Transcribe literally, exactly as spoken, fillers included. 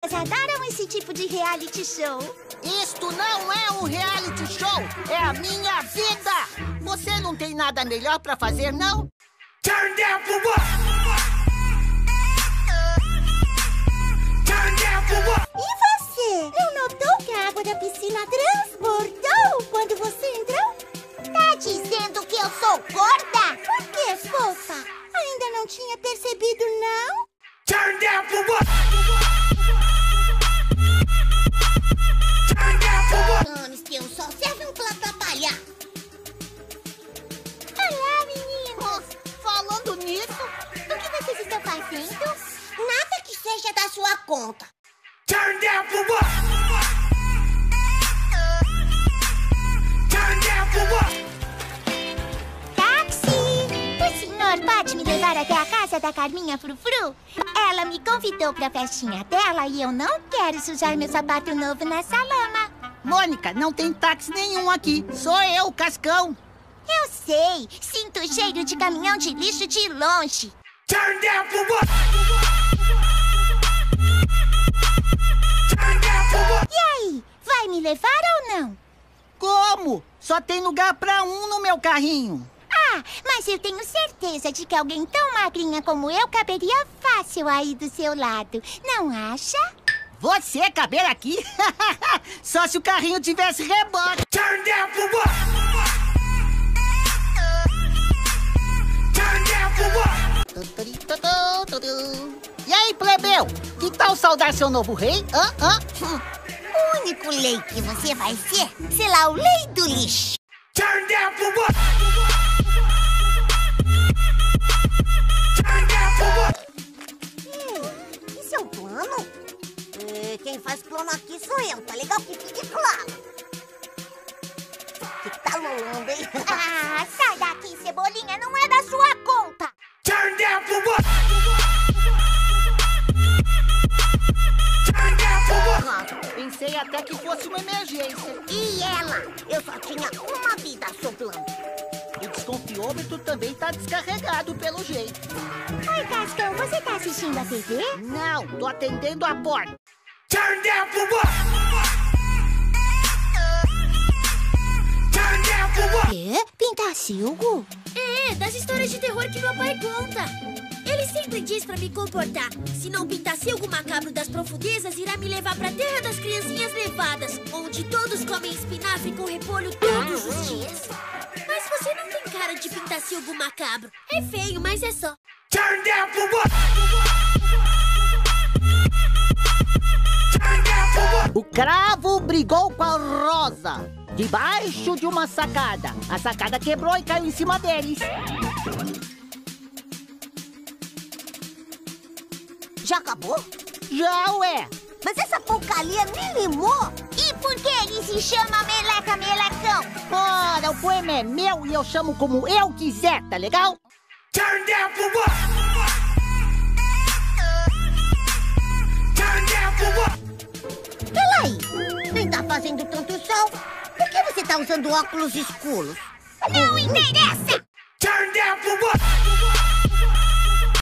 pessoas adoram esse tipo de reality show. Isto não é um reality show, é a minha vida! Você não tem nada melhor pra fazer, não? Turn down for what? Turn down for what? E você? Não notou que a água da piscina transbordou quando você entrou? Tá dizendo que eu sou gorda? Por que, fofa? Ainda não tinha percebido, não? Turn down for what? Turn down for what? Anos que eu só servem pra atrapalhar. Olá, meninos. Falando nisso, O que vocês estão fazendo? Nada que seja da sua conta. Turn down for what? Turn down for what? Táxi! O senhor pode me levar até a casa da Carminha Frufru? Ela me convidou pra festinha dela e eu não quero sujar meu sapato novo nessa lama. Mônica, não tem táxi nenhum aqui. Sou eu, Cascão. Eu sei, sinto o cheiro de caminhão de lixo de longe. Turn down for what? Turn down for what? E aí, vai me levar ou não? Como? Só tem lugar pra um no meu carrinho. Ah, mas eu tenho certeza de que alguém tão magrinha como eu caberia fácil aí do seu lado. Não acha? Você caber aqui? Só se o carrinho tivesse rebote. Turn down for what? Turn down for what? E aí, plebeu? Que tal saudar seu novo rei? Hã? Hã? O único lei que você vai ser será o lei do lixo. Turn down for what? Turn down for what? Isso é um plano? É, quem faz plano aqui sou eu, tá legal? Que fique claro. Que tá rolando, hein? Ah, sai daqui, Cebolinha, não é da sua conta. Turn down for what? Turn down for what? Ah, pensei até que fosse uma emergência. E ela? Eu só tinha uma vida sobrando. O desconfiômetro também tá descarregado, pelo jeito. Oi, Cascão, você tá assistindo a T V? Não, tô atendendo a porta. Turn down for what? Turn down for what? Quê? Pintacilgo? É, das histórias de terror que meu pai conta. Ele sempre diz pra me comportar. Se não Pintacilgo macabro das profundezas irá me levar pra terra das criancinhas levadas, onde todos comem espinafre com repolho todos os dias. Mas você não tem cara de Pintacilgo macabro. É feio, mas é só. Turn down for what? Turn down for what? O cravo brigou com a rosa debaixo de uma sacada. A sacada quebrou e caiu em cima deles. Já acabou? Já, ué. Mas essa porcaria me limou. E por que ele se chama Meleca Melecão? Ora, o poema é meu e eu chamo como eu quiser, tá legal? Turn down for what? Turn down for what? Peraí, nem tá fazendo tanto sol. Por que você tá usando óculos escuros? Não interessa!